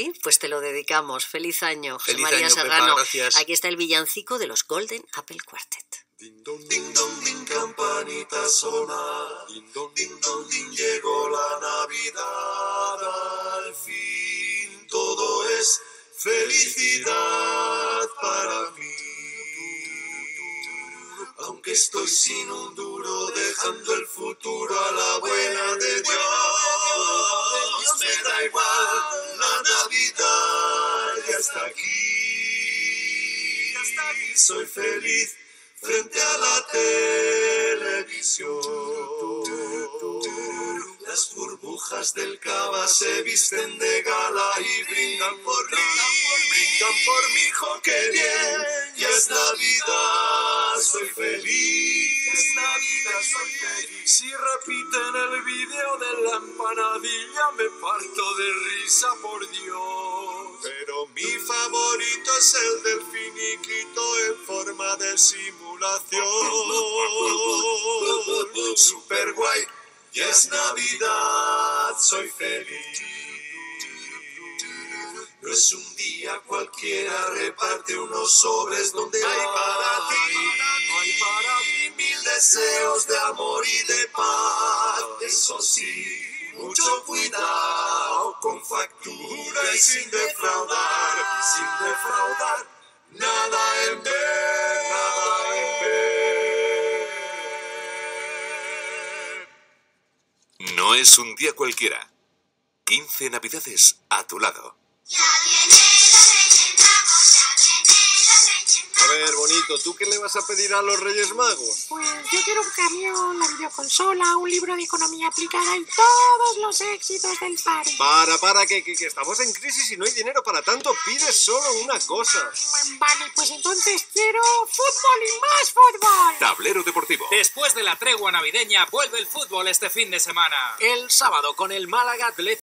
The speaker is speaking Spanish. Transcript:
Sí, pues te lo dedicamos. Feliz año, José Feliz María año, Serrano. Pepa, gracias. Aquí está el villancico de los Golden Apple Quartet. Ding dong, ding, campanita sona. Ding dong, ding, llegó la Navidad. Al fin todo es felicidad para mí. Aunque estoy sin un duro, dejando el futuro a la buena de Dios. Me da igual, la Navidad ya está aquí. Soy feliz frente a la televisión. Las burbujas del cava se visten de gala y brindan por mí. Brindan por mi hijo, qué bien. Ya es Navidad, soy feliz. Ya es Navidad, soy feliz. Si repiten el vídeo de la empanadilla, me parto de risa, por Dios. Pero mi favorito es el del finiquito en forma de simulación. Super guay, ya es Navidad, soy feliz. No es un día cualquiera, reparte unos sobres donde hay para ti. Hay para ti mil deseos de amor y de paz. Eso sí, mucho cuidado con factura y sin defraudar. Sin defraudar, nada en vez, nada en vez. No es un día cualquiera. 15 Navidades a tu lado. A ver, bonito, ¿tú qué le vas a pedir a los Reyes Magos? Pues yo quiero un camión, la videoconsola, un libro de economía aplicada y todos los éxitos del party. Para, que estamos en crisis y no hay dinero para tanto. Pides solo una cosa. Vale, pues entonces quiero fútbol y más fútbol. Tablero Deportivo. Después de la tregua navideña, vuelve el fútbol este fin de semana. El sábado con el Málaga Atlético.